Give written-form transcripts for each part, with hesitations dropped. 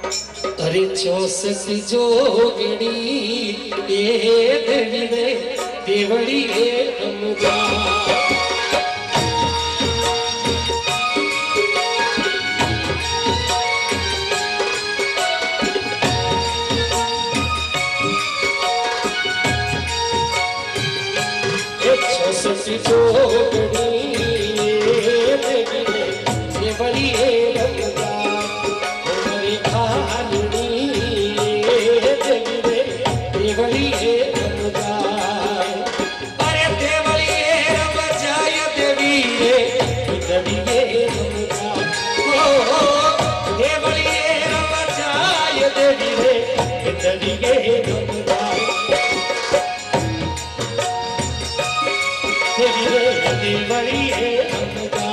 अरे चौसठ जोगड़ी ये देवी रे देवड़ी ये अमुदा चौसठ जोगड़ी ये देवी रे देवड़ी ये अमुदा हमारी खालनी देवली है रमजान अरे देवली है रमजान देवी है देवी है रमजान ओ देवली है रमजान देवी है देवी है रमजान देवी है देवली है रमजान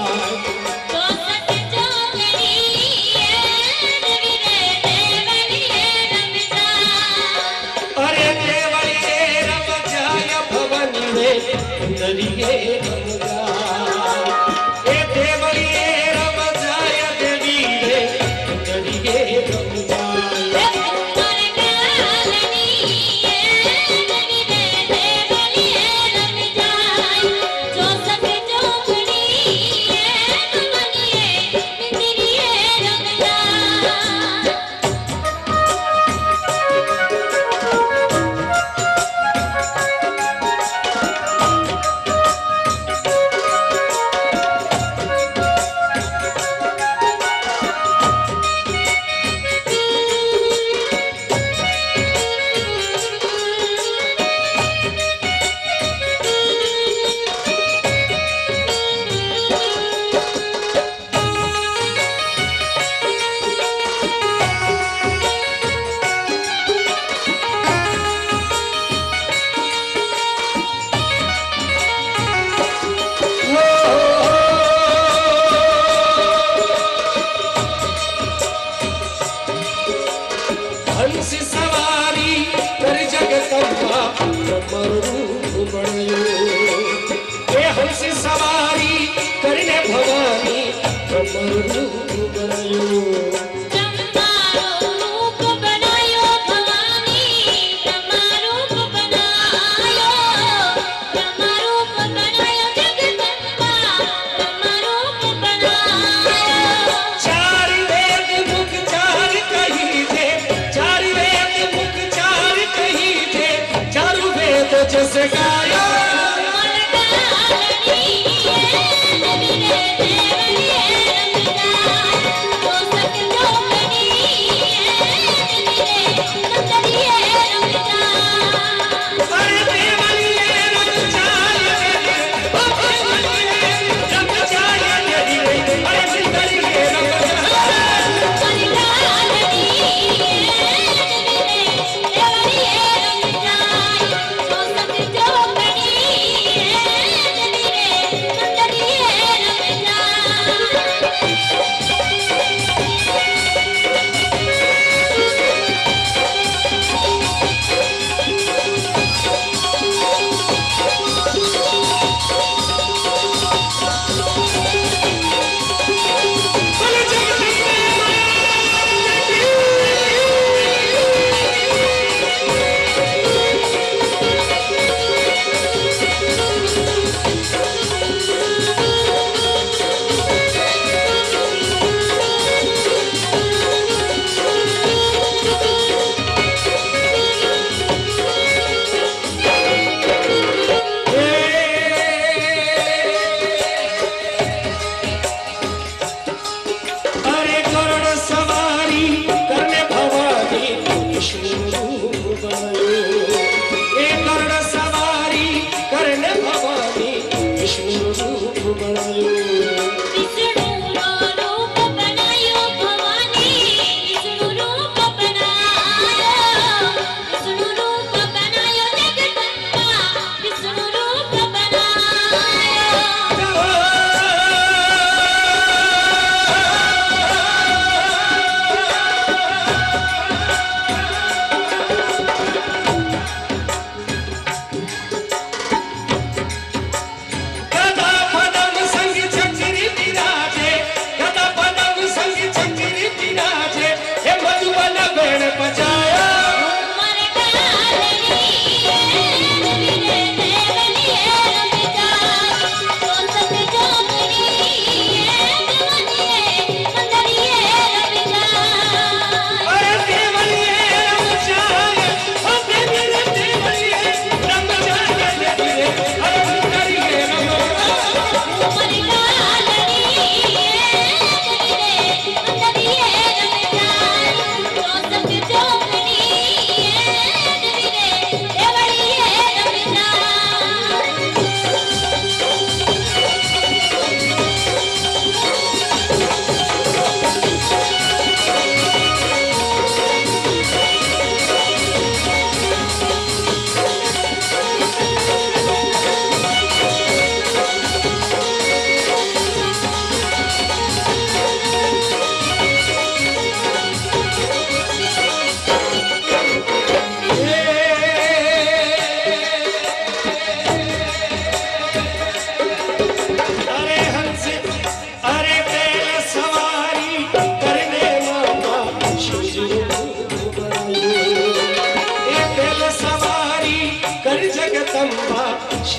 दरिये रमजान ए देवलिये रमजान देवी रे दरिये रमजान हमारे कालनी ए देवी रे देवलिये रमजान चौसठ जोगड़ी ए बनिए दरिये रमजान हंस सवारी कर जगदम्बा ब्रह्म रूप बणयो ए हंस सवारी करने भवानी ब्रह्म रूप बणयो जैसे गाया Go,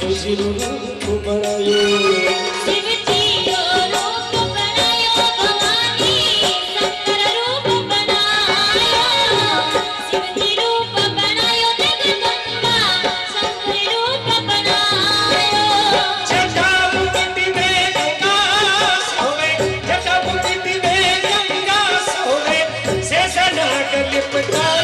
शिवजी रो रूप बनायो शिवजी रो रूप बनायो भवानी शंकर रूप बनायो शिवजी रूप बनायो जगदम्बा शंकर रूप बनायो जटामुकुट में गंगा सोवे जटामुकुट में गंगा सोवे शेषनाग लिपटा